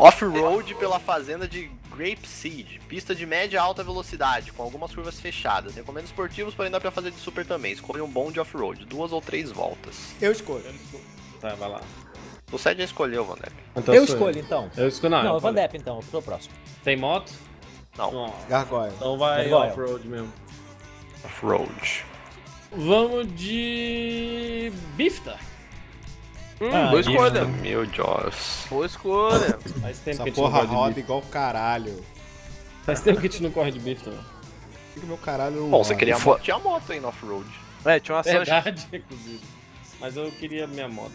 Off-road pela fazenda de Grape Seed. Pista de média a alta velocidade, com algumas curvas fechadas. Recomendo esportivos, porém dá pra fazer de super também. Escolha um bom de off-road, 2 ou 3 voltas. Eu escolho. Tá, vai lá. O Seth já escolheu, Van Depp. Então Eu sou escolho, então. Eu escolho, não. Não, eu o Van falei. Depp, então. Eu sou o próximo. Tem moto? Não, Não. Gargoyle. Então vai Gargoyle. off-road mesmo. off-road. Vamos de... Bifta. Boa escolha. Meu Deus. Boa escolha. Faz tempo Essa que a gente porra não corre roda de bifta. igual caralho. Faz tempo que a gente não corre de bifta, mano. Por que meu caralho não Bom, você roda? queria a moto, tinha a moto aí no off-road. É, tinha uma Sancho. Verdade, inclusive. Mas eu queria minha moto.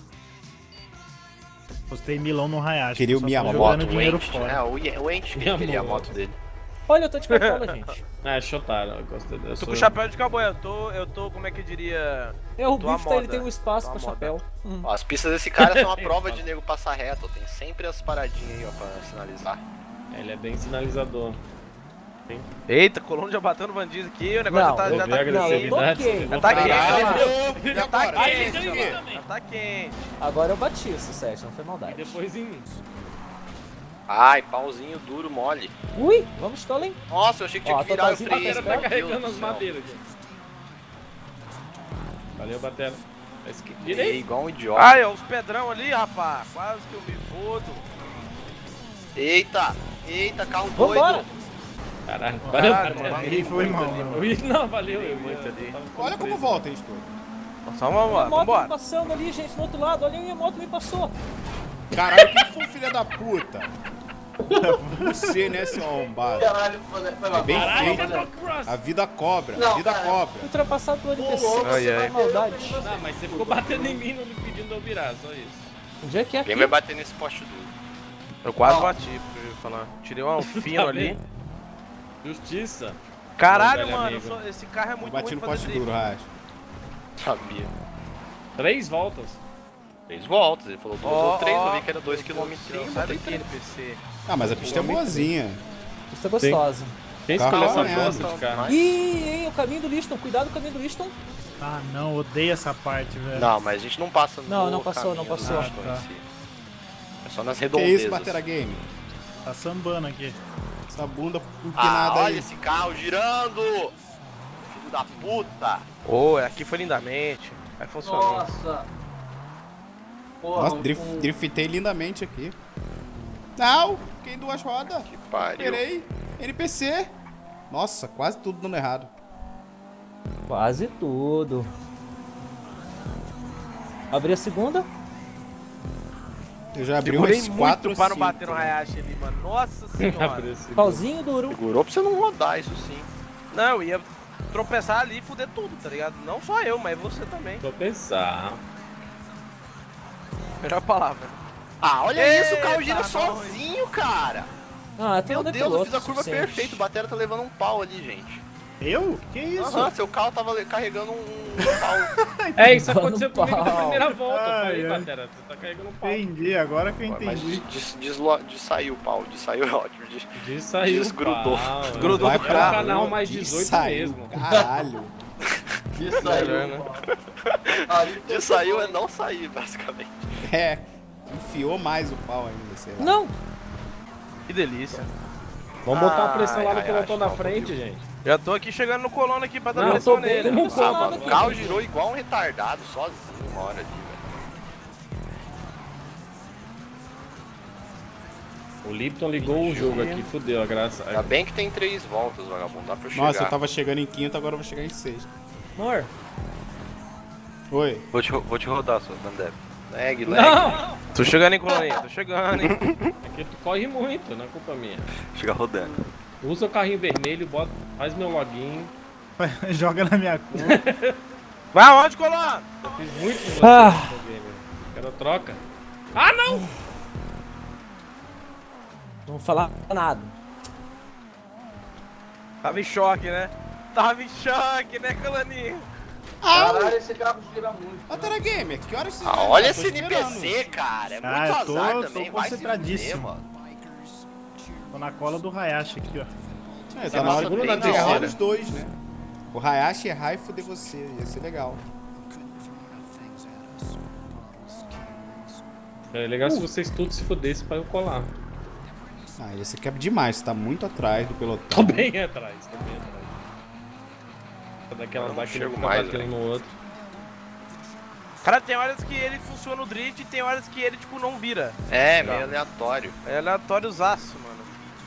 Postei milão no Hayashi. Queria o só tô Miyamoto, jogando O dinheiro Ent, fora. o Ent que Minha queria a moto. moto dele. Olha, eu tô de cartola, gente. Ah, Shotaro, eu gosto dele. Tô com chapéu de cowboy, eu tô, como é que eu diria... O Tô à Bifta, ele moda. tem um espaço Tô à pra moda. chapéu. Ó, as pistas desse cara são uma prova de nego passar reto. Tem sempre as paradinhas aí, ó, pra sinalizar. Ele é bem sinalizador. Eita, Colombo já bateu no Van Diesel aqui, o negócio Não, já eu tá vi a quente. Não, eu agressividade. toquei. Já tá quente, Caralho, já tá agora? Aí, quente, ele ó. viu também. Já tá quente. Agora eu bati esse set, não foi E maldade. depois em mim. Ai, pauzinho duro, mole. Ui, vamos, Stolen. Nossa, eu achei que tinha Ó, que virar o totalzinho freio. Batera Meu tá Deus carregando do as céu. madeiras, gente. Valeu, Batera. Ei, Direito. igual um idiota. Ai, ó, os pedrão ali, rapaz. Quase que eu me fodo. Eita, eita, carro Vambora. doido. Caralho, valeu, Caralho, Batera. mano. Aí foi mal, não. Não, valeu. Tirei muito ali. Olha como volta, hein, Estou. Só vamos lá, A moto me vambora. passando ali, gente, do outro lado. Olha aí, a moto me passou. Caralho, quem foi filha da puta? Você, né, seu arrombado? Caralho, foi É bem Caralho, feito. Cross. A vida cobra, a Não, vida cara. cobra. Ultrapassado pelo NPC, Ai, você ai. vai maldade. Não, mas você ficou batendo em mim, não me pedindo eu virar, só isso. Onde é que é aqui? Quem vai bater nesse poste duro? Eu quase Ó. bati, porque eu ia falar. Tirei um fino Tá ali. vendo? Justiça. Caralho, Meu velho mano, amigo. esse carro é Eu muito bati ruim no pra fazer poste drift. duro, Racha. Sabia. 3 voltas. 3 voltas, ele falou 2 Ó, ou 3, ó. eu vi que era 2 km. Sai daqui, NPC. Ah, mas a pista é boazinha. Isso é gostosa. Quem Carro escolheu essa amanhã. bosta de carro? Ih, o caminho do Liston. Cuidado com o caminho do Liston. Ah, não, odeio essa parte, velho. Não, mas a gente não passa no Não, não passou, caminho não passou. do Aston Ah, tá. em si. É só nas Que redondezas. isso, Batera Game? Tá sambando aqui. Essa bunda Ah, empinada olha aí. esse carro girando! Filho da puta! Ô, aqui foi lindamente. Aí funcionou. Nossa. Porra, Nossa, driftei lindamente aqui. Não, fiquei em 2 rodas. Que pariu. Esperei. NPC. Nossa, quase tudo dando errado. Quase tudo. Abri a segunda. Eu já abri Segurei umas muito 4 para não bater no Hayashi ali, mano. Nossa senhora. Pauzinho duro. Segurou pra você não rodar, isso sim. Não, eu ia tropeçar ali e fuder tudo, tá ligado? Não só eu, mas você também. Vou pensar. Melhor palavra. Ah, olha isso, o carro Eita, gira nós. sozinho, cara! Ah, Meu todo Deus, eu fiz a curva perfeita, o Batera tá levando um pau ali, gente. Eu? Que isso? Aham, seu carro tava carregando um pau. É, isso Mano, aconteceu comigo na pau. primeira volta. Eu Ai, falei, ai. Batera, você tá carregando um pau. Entendi, agora que eu Mas entendi. de saiu o pau, de saiu é ótimo. De saiu Desgrudou. pau. Desgrudou Vai do É pra o canal rua, mais 18 saiu, mesmo. Caralho. Isso aí, Melhor, né? Aí, De saiu é não sair, basicamente. É, enfiou mais o pau ainda, sei lá. Não. Que delícia. Vamos botar a pressão lá no Ai, pelotão acho da não, frente, gente. Já tô aqui chegando no colono aqui pra dar Não, eu pressão tô bem. nele. Como Ah, funcionado mano, o aqui. carro girou igual um retardado, sozinho, uma hora ali, velho. O Lipton ligou o jogo aqui, fudeu a graça. Ainda bem que tem 3 voltas, vagabundo, dá pra eu chegar. Nossa, eu tava chegando em quinta, agora eu vou chegar em sexta. Amor. Oi. Vou te rodar, seu Vandep. Lag, lag. Não! Tô chegando em coloninha, tô chegando, hein? Aqui tu corre muito, não é culpa minha. Chega rodando. Usa o carrinho vermelho, bota, faz meu login. Joga na minha conta. Vai aonde, colono? Eu fiz muito com você Ah. nesse game. Quero troca. Ah, não! Não vou falar nada. Tava em choque, né? Tava em choque, né, coloninho? caralho, esse carro gira muito. Batera Gamer, que horas você Ah, vai? olha Tô esse esperando. NPC, cara. É muito Ah, eu azar tô também, vai se fuder, concentradíssimo. mano. Tô na cola do Hayashi aqui, ó. É, tá na hora de Nossa, na bem na hora hora. os dois, né? O Hayashi errar e foder você, ia ser legal. É legal se vocês todos se fudessem pra eu colar. Ah, esse aqui é demais, você tá muito atrás do pelotão. Tô bem atrás, tô bem atrás. Daquelas Eu lá não que ele chego fica mais, batendo velho. no outro. Cara, tem horas que ele funciona no drift e tem horas que ele, tipo, não vira. É, meio aleatório. É aleatóriozaço, mano.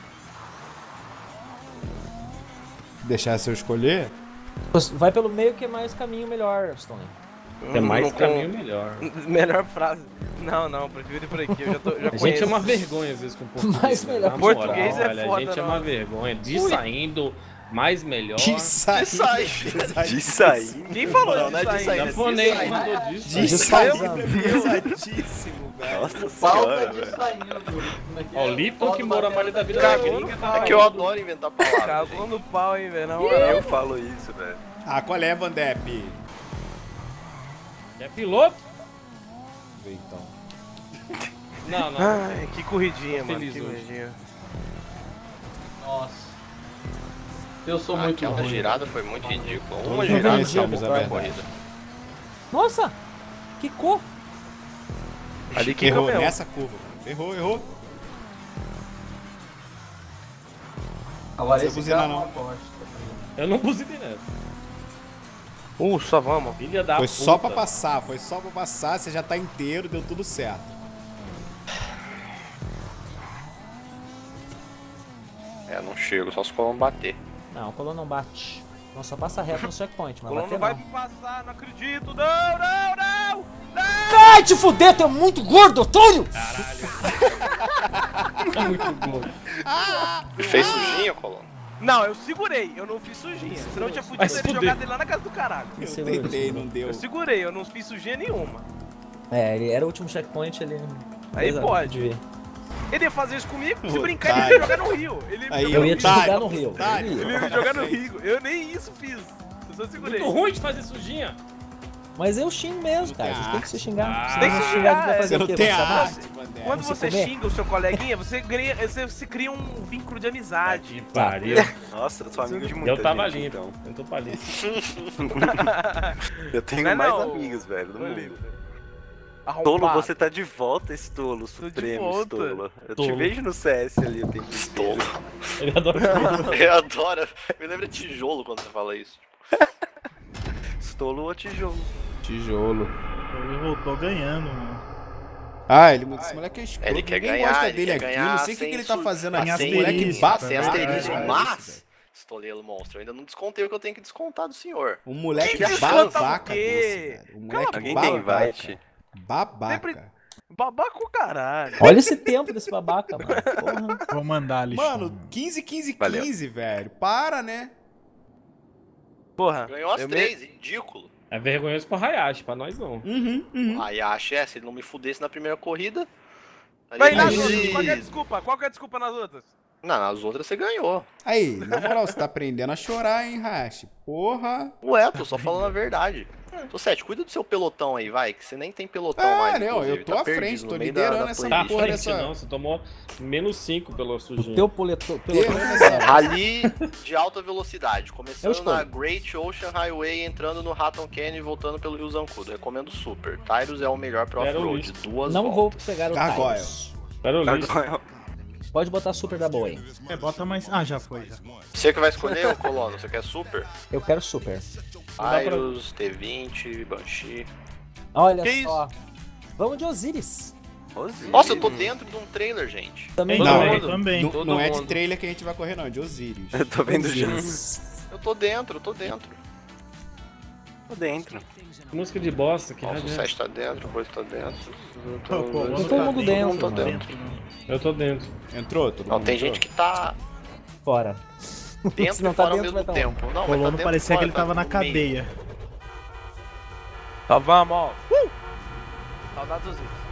Deixar se eu escolher? Vai pelo meio que é mais caminho melhor, Stone. É mais Não- caminho melhor. Melhor frase. Não, prefiro ir por aqui, eu já A gente conheço. é uma vergonha às vezes com português. Mais né? melhor. Na Português moral, é olha, foda, a gente é não. uma vergonha. De saindo, mais melhor. De sair. De sair. Quem falou Não, não é disso de sair, ainda? né? Japonês Sair. mandou disso. De De sair. sair. Pesadíssimo, velho. Nossa O pau tá senhora, velho. dissaindo. Como é que Ó, o é? Lipton pau que do mora a Matheus maioria da vida tá da Cagou gringa, no tá pau. É que eu adoro inventar palavras. Cagou gente. no pau, hein, velho. Na Eu moral. falo isso, velho. Ah, qual é, Vandep? É piloto? Vê então. Não, não. Ai, que corridinha, Tô mano. feliz Que hoje. corridinha. Nossa. Eu sou muito Aquela ruim. girada foi muito ridícula. Uma Todos girada reconhecemos só a pra verdade. corrida. Nossa! Que cor! Ali que Errou campeão. nessa curva. Errou. Agora Você esse buzina carro é não. uma bosta. Eu não buzinei nessa. Só vamos. Filha da Foi puta. só pra passar, você já tá inteiro, deu tudo certo. É, não chego, só se o Colombo bater. Não, o Colô não bate. Não, só passa reto no checkpoint, O mas Colombo bater não vai não. me passar, não acredito. Não! Vai te fuder, tu é muito gordo, Antônio! É muito gordo. Fez sujinho, Colombo? Não, eu segurei, eu não fiz sujinha. Senão eu tinha Vai fudido se ele e fuder. jogado ele lá na casa do caralho. Eu Segura, tentei, não deu. Eu segurei, eu não fiz sujinha nenhuma. É, ele era o último checkpoint, ele... Aí Beleza, pode. de ver. Ele ia fazer isso comigo, se Otário. brincar ele ia jogar no rio. Ele ia me Aí, jogar Eu no ia rio. te jogar no rio. otário. Eu ia. Ele ia me jogar no rio. Eu nem isso fiz. Eu só segurei. Muito ruim de fazer sujinha. Mas eu xingo mesmo, cara. A gente tem que se xingar. Se Tem não que se xingar, a gente vai é. fazer Você o não quê? tem Vamos se amar? arte, Vandep. Quando Você você comer? xinga o seu coleguinha, você cria um vínculo de amizade. Que pariu. Nossa, eu sou amigo de muita Eu tava gente, limpo. então. Eu tô pra limpo. Eu tenho Não é mais não. amigos, velho, não ligo. Arrombado. Tolo, você tá de volta, Stolo, supremo, volta. Stolo. Eu te Tolo. vejo no CS ali o tempo Stolo. Ele adora tijolo. Eu adoro. Me lembra tijolo quando você fala isso. Stolo ou tijolo? Tijolo. Ele voltou ganhando, mano. Ah, esse moleque é escroto. Ele quer Ninguém ganhar, gosta ele dele quer aqui. ganhar Não sei o que sem ele tá su- fazendo sem aqui. asterisco, O moleque bate. Sem É, asterisco, é, mas... Estolelo monstro, eu ainda não descontei o que eu tenho que descontar do senhor. O moleque Quem desconta babaca o quê? desse, velho. O moleque Alguém tem babaca. invite? Babaca. Sempre- Babaca o caralho. Olha esse tempo desse babaca, mano. Porra. Vou mandar ali. Mano, 15, 15, Valeu. 15, velho. Para, né? Porra. Ganhou as eu três, ridículo. É vergonhoso pro Hayashi, pra nós não. Aí acha, se ele não me fudesse na primeira corrida... Mas e nas aí- outras? Qual que é a desculpa? Qual que é a desculpa nas outras? Não, nas outras você ganhou. Aí, na moral, você tá aprendendo a chorar, hein, Hash? Porra. Ué, tô só falando a verdade. Tô Sete, cuida do seu pelotão aí, vai, que você nem tem pelotão mais. não, inclusive, eu tô tá à frente, perdido tô no meio liderando da essa Tá à playlist. porra frente dessa- não, você tomou menos 5 pela sujinha. Teu pelotão. Liderando essa... Rally de alta velocidade, Eu começando escolho. na Great Ocean Highway, entrando no Hatton Canyon e voltando pelo Rio Zancudo. Recomendo super. Tyrus é o melhor pro Quero off-road, isso. duas Não vou voltas. pegar o Gargoyle. Tyrus. Era o lixo. Pode botar super da boa aí. É, bota mais. Ah, já foi, já. Você que vai escolher, ô Colono, você quer super? Eu quero super. Tyrus, T20, Banshee. Olha Que só. Vamos de Osiris. Nossa, eu tô dentro de um trailer, gente. Também Todo Não, mundo. eu também. Não, não é de mundo. trailer que a gente vai correr, não. É de Osiris. Eu tô vendo já. Osiris. Eu tô dentro, eu tô dentro. Tô dentro. Música de bosta, que Nossa, o rádio é? 7 tá dentro, o coisa tá dentro. Pô, pô, Tá todo mundo dentro, tá mano. dentro. Eu tô dentro. Entrou? Todo Não, mundo tem entrou? gente que tá Fora. dentro Se não e tá fora ao dentro, mesmo vai tá tempo. Não, O mas tá Colono dentro parecia e que fora, ele tava na no meio. cadeia. Então vamos, ó. Saudades dos vídeos.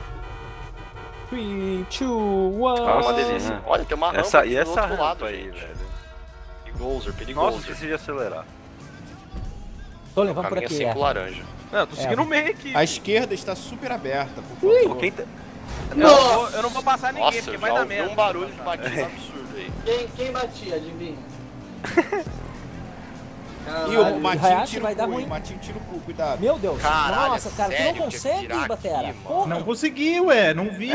3, 2, 1. Ah, uma delícia. Olha, tem uma rampa Essa, aqui e do essa outro rampa lado, aí, gente. velho. Perigoso, perigoso. Nossa, esqueci de acelerar. Tô levando por Caminho aqui, sempre é. laranja. Não, eu tô seguindo o meio aqui. A esquerda está super aberta, por favor. Quem tá... Eu não vou passar ninguém, Nossa, porque eu vai já dar ouvi merda. um barulho de batida absurdo aí. Quem batia, adivinha? Ih, o o Matinho Hayashi tira vai o dar cu, ruim. hein? Matinho tira o cu, cuidado. Meu Deus. Caralho, Nossa, cara, tu sério, não consegue, tinha que virar Batera. aqui, mano. Porra. Não consegui, ué, não vi.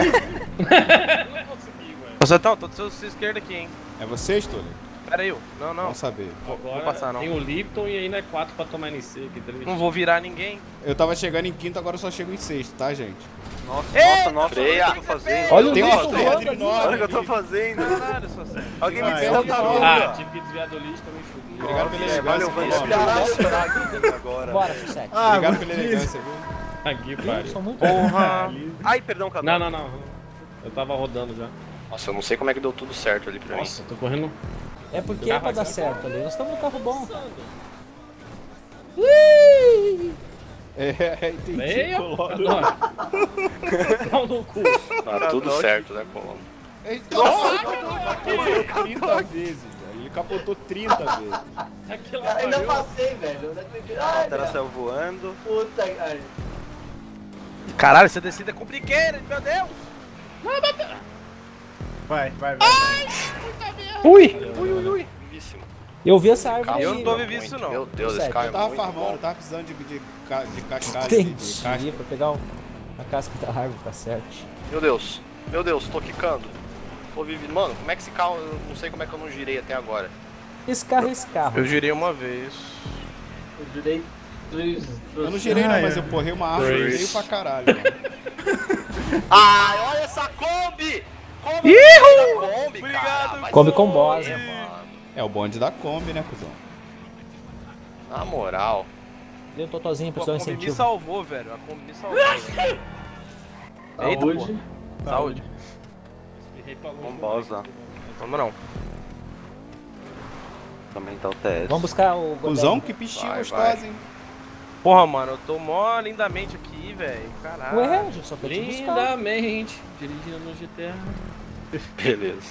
Ô, Zetão, tô do seu esquerdo aqui, hein. É você, Stoley? Pera aí, não. Vamos saber. Agora passar, não. tem o Lipton e ainda é 4 pra tomar NC, que triste. Não vou virar ninguém. Eu tava chegando em quinto, agora eu só chego em sexto, tá, gente? Nossa, Freia. o que eu tô fazendo? Olha o Tem Lipton uma voando pedra ali, enorme. Olha o que eu tô fazendo. Caralho, só sério. Alguém me Vai, pega olha a o Ah, tive que desviar do lixo, também fui. Obrigado pela Valeu, elegância. valeu. Paulo. Caralho, agora. Bora, Sussete. Obrigado pela elegância, viu? Aqui, Eu pariu. sou muito Porra. Ai, perdão, Cadu. Não. Eu tava rodando já. Nossa, eu não sei como é que deu tudo certo ali pra mim. Nossa, tô correndo. É porque é pra dar certo ali. Nós estamos no carro bom. Entendi. Meia? Pau no cu. Tá tudo certo, né, Colombo? Nossa, 30 vezes, velho. Ele capotou 30 vezes. Aquela Ainda pariu. passei, velho. A Tera saiu voando. Puta, cara. Caralho, essa descida é compliqueira, meu Deus. Vai. Ui. Vivíssimo. Eu vi essa árvore Eu aí. não tô meu. vivendo isso, não. Meu Deus, esse Sério, carro Eu é tava muito farmando, bom. tava precisando de cascagem, de Entendi. casca. Pra pegar a casca da árvore, tá certo. Meu Deus, tô quicando. Tô vivendo. Mano, como é que esse carro. Eu não sei como é que eu não girei até agora. Esse carro é esse carro. Eu girei uma vez. Eu jurei. Eu não girei não, mas eu porrei uma árvore Três. feio pra caralho, mano. Ai, olha essa Kombi! Kombi! Kombi, Obrigado, cara. Vai Kombi se com fuder, boss. mano. É o bonde da Kombi, né, cuzão? Na moral. Dei um totozinho pro Pô, seu a Kombi me incentivo. salvou, velho. A Kombi me salvou, velho. Eita, Saúde. pô. Saúde. Bombosa. Vamos não. Também tá o TS. Vamos buscar o Cuzão, Godem. que pistinho Vai, gostosa, vai. hein? Porra, mano, eu tô mó lindamente aqui, velho. Caralho. Ué, eu só tô te buscar. Lindamente, dirigindo no GTA. Beleza.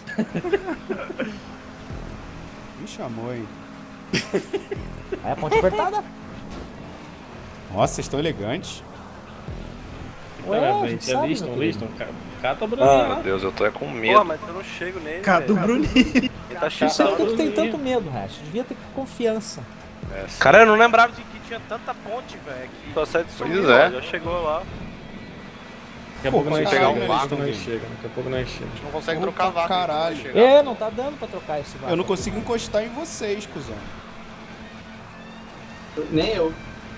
Me chamou, hein? Aí a ponte apertada. Nossa, vocês estão elegantes. Ué, a gente sabe, meu querido. Liston. Cata o Bruninho Meu lá. Deus, eu tô com Porra, medo. mas eu não chego nele. Cadu velho. Bruninho. Ele tá Não sei cheio. por que tu tem Bruninho. tanto medo, Rash. Devia ter confiança. Essa. Cara, eu não lembrava de que tinha tanta ponte, velho. aqui. Só sai de Pois subir, é. ó, já chegou lá. Daqui a Pô, pouco nós mas chega. caralho, Daqui a pouco Liston, nós game. chega. Daqui a pouco nós chega. A gente não consegue Opa, trocar vaca. caralho. vai chegar. É, não tá dando pra trocar esse vaca. Eu não consigo encostar em vocês, cuzão. Nem eu.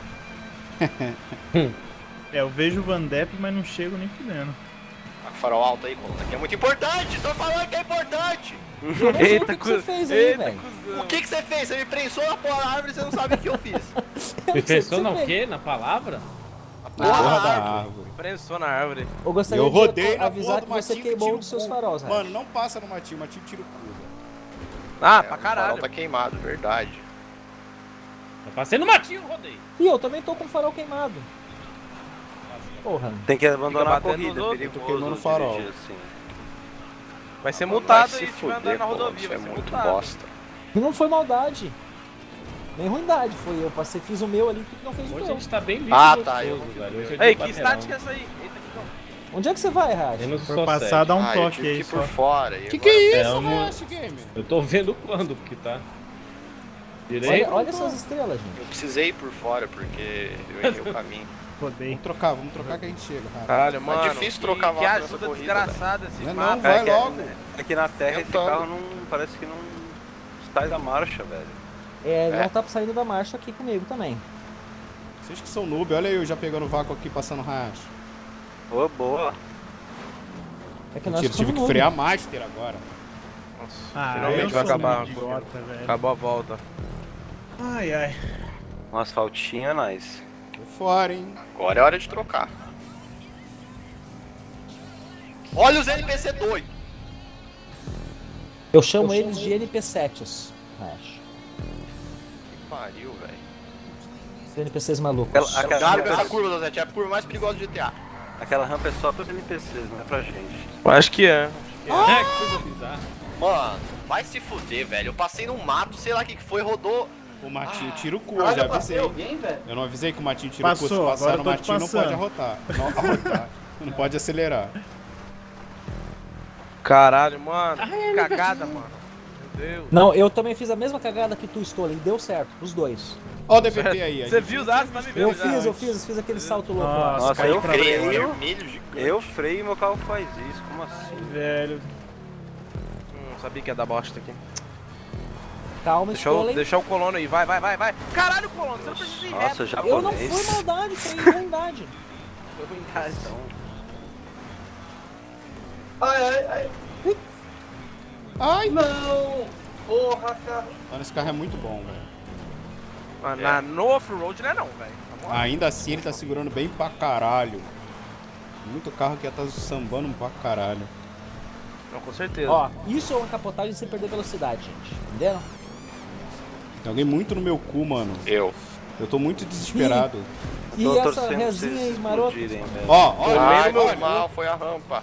É, eu vejo o Van Depp, mas não chego nem fudendo. Tá com o farol alto aí, Colombo. Aqui é muito importante. Tô falando que é importante. Eu não sei o que você fez aí, velho. O que você fez? Você me prensou na porra da árvore e você não sabe o que eu fiz. Eu Você não sei pensou o que no você fez. quê? Na palavra? A Porra da árvore. Prensou na árvore. Eu gostaria Eu rodei de na avisar porra que do você Matinho queimou tira os o seus cu. faróis, Rash. Mano, não passa no Matinho tira o cu, velho. Ah, É, pra o farol caralho. tá queimado, verdade. Eu passei no matinho, rodei. E eu também tô com o farol queimado. Porra. Tem que abandonar a Fica batendo corrida, nos é outros. perigoso Tô queimando o farol. dirigir assim. Vai ser Vai multado se e tiver fuder, andando na Colombo. rodovia. Isso Vai é ser muito multado. bosta. E não foi maldade. Nem ruindade, foi eu passei, fiz o meu ali, tu que não fez o Hoje a meu. gente tá bem livre Ah, e tá, eu gostoso, não velho. Hoje é Ei, dia que baterão. estática é essa aí? Eita, que cão. Onde é que você vai, Rash? Menos Por só passar, sete. dá um Ah, eu toque tive aí que ir só. por fora. e Que agora- é isso, É, eu não- Flash Gamer? Eu tô vendo quando, porque tá. Olha, Direito. olha essas estrelas, gente. Eu precisei ir por fora porque eu errei o caminho. Rodei. Vamos trocar que a gente chega, cara. Caralho, mano. difícil trocar que vaca nessa ajuda corrida, desgraçada esse Não, mapa. não, vai que- logo. É que na terra esse Tentando. carro não. Parece que não sai da marcha, velho. É, não tá saindo da marcha aqui comigo também. Vocês que são noob, olha eu já pegando o vácuo aqui, passando racha. Ô, boa. É que nós Mentira, tive somos que noob. frear Master agora. Nossa, Ah, finalmente eu vai sou acabar. um idiota, velho. Acabou a volta. Ai, ai. Uma asfaltinha, nice. Tô fora, hein? Agora é hora de trocar. Olha os NPC doidos. Eu chamo eles de NP7s, Rash. Que pariu, velho. Os NPCs malucos. Cuidado com essa curva, Dozete. É a curva mais perigosa do GTA. Aquela rampa é só pros NPCs, não é pra gente. Eu acho que é. É, que coisa bizarra. Mano, vai se fuder, velho. Eu passei num mato, sei lá o que foi, rodou. O Matinho tira o cu, eu Caralho, já eu passei avisei. alguém, velho? Eu não avisei que o Matinho tira o cu. Se Passou, passar agora no eu tô te Matinho não pode passando. arrotar. Não, arrotar. Não pode acelerar. Caralho, mano. Que cagada, mano. Meu Deus. Não, eu também fiz a mesma cagada que tu, Stolen, e deu certo, os dois. Ó o DPP aí. Você viu os atos? Tá me Eu vendo já. fiz aquele salto louco lá. Nossa, Nossa, caí eu pra freio, Vermelho gigante. eu freio e meu carro faz isso. Como assim? velho. Sabia que ia dar bosta aqui. Calma, Stolen. Deixa o colono aí, vai. Caralho, colono, você não precisa ir Nossa, reto. Eu não japonês. fui maldade, foi ruindade. Foi ruindade. Ai. Ai! Não! Porra, cara. Mano, esse carro é muito bom, velho. No off-road não é não, velho. Na moral. Ainda assim ele tá segurando bem pra caralho. Muito carro que ia tá sambando pra caralho. Não, com certeza. Ó, isso é uma capotagem sem perder velocidade, gente. Entenderam? Tem alguém muito no meu cu, mano. Eu. Eu tô muito desesperado. E Tô essa torcendo pra resinha vocês aí, maroto? explodirem, velho. Ó, Ai, ó, foi mal, foi a rampa.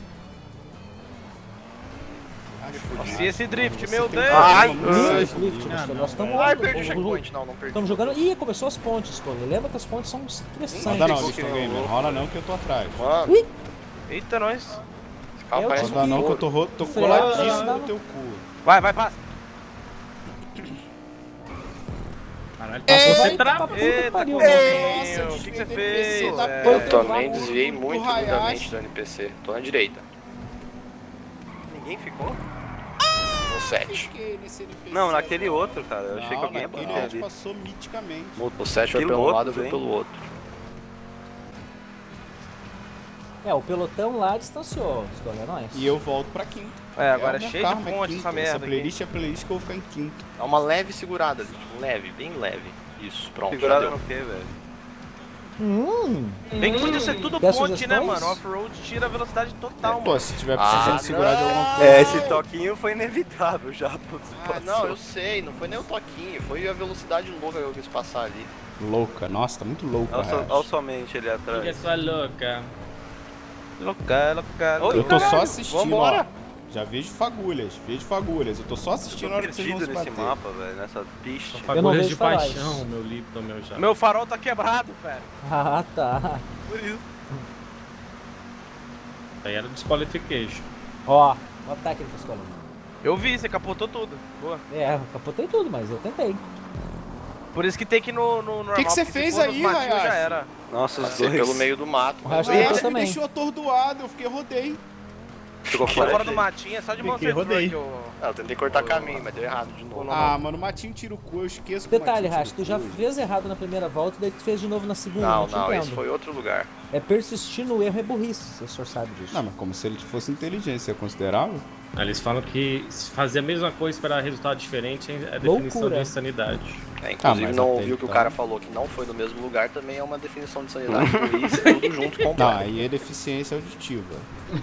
E esse drift, meu tem Deus! Ai, Isso, Swift, nós estamos Ai, perdi o checkpoint. Não perdi. Estamos jogando. Ih, começou as pontes, pô. Lembra que as pontes são estressantes. Roda não, Liston Gamer. Rola não que eu tô atrás. Mano, Ui, Eita, nós. esse carro Eu parece tive Roda um não que eu touro. tô Freio, coladíssimo não. no teu cu. Vai, passa. Caralho, você passou vai sem pra trava. puta que Eita, pariu, Colinho, mano. o que você fez? Tá velho? Foi Eu também intervalo desviei do muito Hayashi. lindamente do NPC. Tô na direita. Ninguém ficou? No 7. Fiquei nesse NPC. Não, naquele outro, cara. Eu achei que alguém ia naquele bater outro ali. passou miticamente. O 7 foi pelo Pilotos, lado e foi hein? pelo outro. É, o pelotão lá distanciou, Stolen, é nóis. E eu volto pra quinto. É, agora é minha cheio de karma, ponte quinto. essa merda Essa aqui. playlist é a playlist que eu vou ficar em quinto. Dá uma leve segurada, gente. Leve, bem leve. Isso, pronto. já Segurado deu. no quê, velho? Bem que podia ser tudo Quer ponte, né, sugestões? mano? Off-road tira a velocidade total, Pô, mano. se tiver precisando Ah, segurar de não. alguma coisa. É, esse toquinho foi inevitável já. Ah, não, eu sei. Não foi nem o toquinho. Foi a velocidade louca que eu quis passar ali. Louca, nossa, tá muito louca. Olha sua mente ali Filha atrás. sua louca. Louca. Oi, Eu tô só caralho, assistindo, vambora. ó. Já vejo fagulhas. Eu tô só Eu assistindo tô a hora que vocês vão se perdido nesse bater. mapa, velho, nessa pista. Fagulhas vejo de faróis. paixão, meu Lipton, meu já. Meu farol tá quebrado, velho. Ah, tá. Por isso. Aí era disqualification. Ó o técnico, Stolen. Eu vi, você capotou tudo. Boa. É, eu capotei tudo, mas eu tentei. Por isso que tem que ir no normal. Que você porque se fez for nos aí, matinhos, Hayashi? já era. Nossa, os Passei dois. pelo meio do mato. O resto O eu Hayashi me também. deixou atordoado, eu fiquei rodei. Ficou Fora fora do matinho é só de Fiquei, Monster rodei. Truck. Ah, eu tentei cortar caminho, mas deu errado de novo. Ah, mano, o Matinho tira o cu, eu esqueço que o Detalhe, Matinho Rash, tira tu já o cu. fez errado na primeira volta e daí tu fez de novo na segunda. Não, te não, entendo. esse foi outro lugar. É persistir no erro é burrice, o senhor sabe disso. Não, mas como se ele fosse inteligência, é considerável? Aí eles falam que se fazer a mesma coisa e esperar resultado diferente é a definição Loucura. de insanidade. É, inclusive, mas não até ouviu que o então- cara falou que não foi no mesmo lugar, também é uma definição de sanidade. Por isso, tudo junto Não, completo. aí é deficiência auditiva.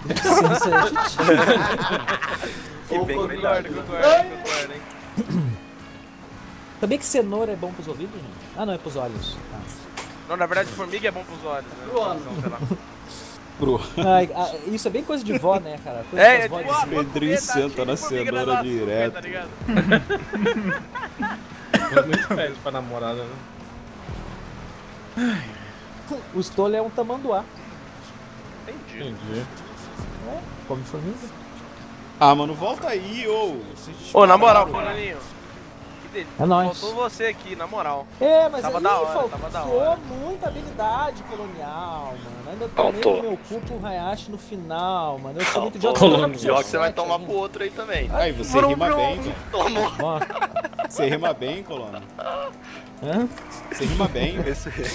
Que bem Concordo, cuidado. concordo, hein. Sabia que cenoura é bom pros ouvidos, gente? Ah, não, é pros olhos. Não, na verdade, formiga é bom pros olhos, né? Então, sei lá. Pro. Isso é bem coisa de vó, né, cara? Coisa É, que as tipo, vós dizem. Pedrinho tá cheio senta de na formiga cenoura açúcar, direto. Tá ligado? Mas muito pede pra namorada, né? O Stolen é um tamanduá. Entendi. Entendi. Come formiga. Ah, mano, volta aí, ô. Ô, na moral, Coroninho. Que delícia. É nóis. Faltou você aqui, na moral. É, mas Tava aí da hora, faltou tava da hora. muita habilidade colonial, mano. Ainda tomei Faltou. no meu cu pro Hayashi no final, mano. Eu sou muito Faltou. idiota. Colonial. Pior que você vai tomar pro outro aí também. Aí, você rima bem, velho. Tomou. Ó, Você rima bem, Colono. hã? Você rima bem, velho.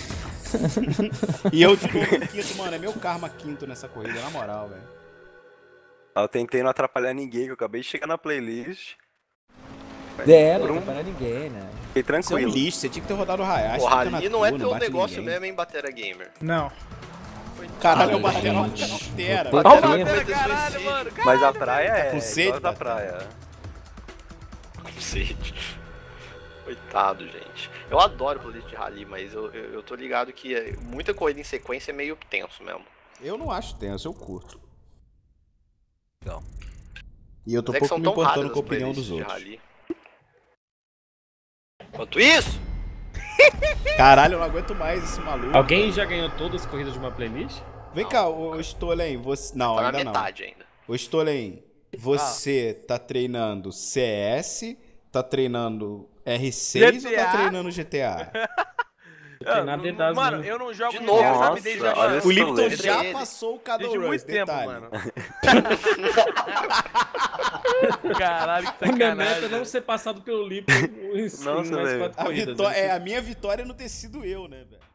E eu de novo em quinto, mano. É meu karma quinto nessa corrida, na moral, velho. Eu tentei não atrapalhar ninguém, que eu acabei de chegar na playlist. É, não Por um- atrapalha ninguém, né? Fiquei Você é um tranquilo. lixo, você tinha que ter rodado o Hayashi. O fica Rally na não é tua, teu bate negócio ninguém. mesmo, hein, Batera Gamer. Não. Caralho, eu Ai, bati na gente. Batera. Vou Batera ter vai que- ter Caralho, suicídio. mano. Mas a praia é. com sede, igual a da Batera? praia. Cacete. Coitado, gente. Eu adoro playlist de rally, mas eu tô ligado que muita corrida em sequência é meio tenso mesmo. Eu não acho tenso, eu curto. Não. E eu tô Mas é que pouco são me tão importando raras com a as opinião dos playlists de outros. rally. Enquanto isso, Caralho, eu não aguento mais esse maluco. Alguém já ganhou todas as corridas de uma playlist? Vem cá, ô Stolen, você... Não, tá na ainda não. metade ainda. Ô Stolen, Você tá treinando CS, tá treinando R6 ou tá GTA? treinando GTA? Treinar dentro das Mano, minas. eu não jogo De GTA, novo, sabe, nossa, desde olha agora. esse O Lipton rolê. já Ele. passou o Caddo Desde Rush, muito tempo, detalhe. mano. Caralho, que A minha meta é sacanagem. não ser passado pelo Lipton em Nossa, mais velho. 4 A, corridas. vitória, a minha vitória é não ter sido eu, né, velho?